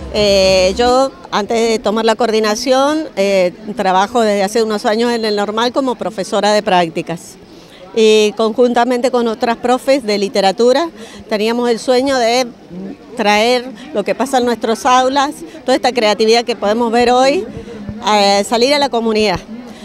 Yo, antes de tomar la coordinación, trabajo desde hace unos años en el Normal como profesora de prácticas. Y conjuntamente con otras profes de literatura teníamos el sueño de traer lo que pasa en nuestras aulas, toda esta creatividad que podemos ver hoy, salir a la comunidad.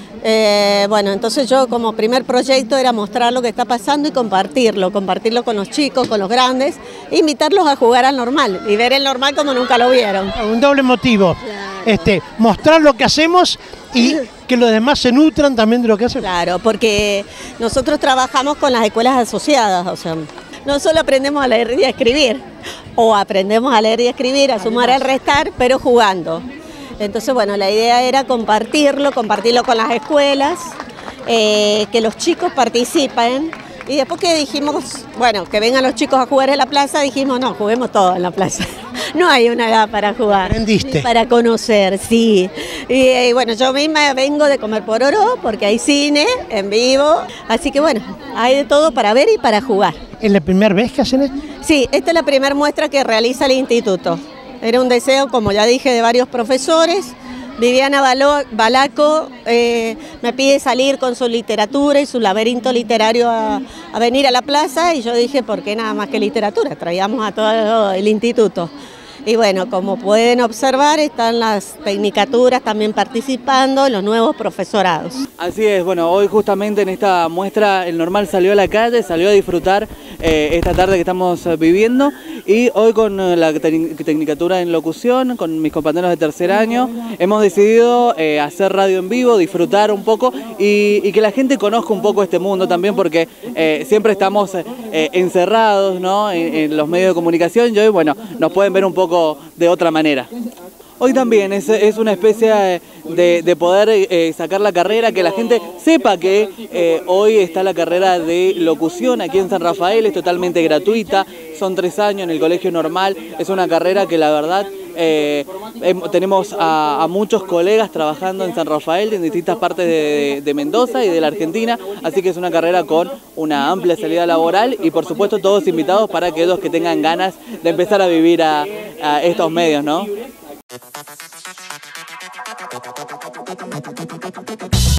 Bueno, entonces yo como primer proyecto era mostrar lo que está pasando y compartirlo con los chicos, con los grandes, e invitarlos a jugar al Normal y ver el Normal como nunca lo vieron. Un doble motivo, claro. Mostrar lo que hacemos y que los demás se nutran también de lo que hacemos. Claro, porque nosotros trabajamos con las escuelas asociadas, o sea, no solo aprendemos a leer y a escribir, o aprendemos a leer y a escribir, a sumar, a restar, pero jugando. Entonces, bueno, la idea era compartirlo con las escuelas, que los chicos participen. Y después que dijimos, bueno, que vengan los chicos a jugar en la plaza, dijimos, no, juguemos todos en la plaza. No hay una edad para jugar. ¿Aprendiste? Para conocer, sí. Y bueno, yo misma vengo de Comer por Oro, porque hay cine en vivo. Así que bueno, hay de todo para ver y para jugar. ¿Es la primera vez que hacen esto? Sí, esta es la primera muestra que realiza el instituto. Era un deseo, como ya dije, de varios profesores. Viviana Balaco me pide salir con su literatura y su laberinto literario a venir a la plaza, y yo dije, ¿por qué nada más que literatura? Traíamos a todo el instituto. Y bueno, como pueden observar, están las tecnicaturas también participando, los nuevos profesorados. Así es, bueno, hoy justamente en esta muestra el Normal salió a la calle, salió a disfrutar esta tarde que estamos viviendo, y hoy con la tecnicatura en locución, con mis compañeros de tercer año, hemos decidido hacer radio en vivo, disfrutar un poco y que la gente conozca un poco este mundo también, porque siempre estamos encerrados, ¿no?, en los medios de comunicación, y hoy, bueno, nos pueden ver un poco de otra manera. Hoy también es una especie de poder sacar la carrera, que la gente sepa que hoy está la carrera de locución aquí en San Rafael, es totalmente gratuita, son 3 años en el Colegio Normal, es una carrera que la verdad tenemos a muchos colegas trabajando en San Rafael, en distintas partes de Mendoza y de la Argentina, así que es una carrera con una amplia salida laboral y por supuesto todos invitados para aquellos que tengan ganas de empezar a vivir a estos medios, ¿no?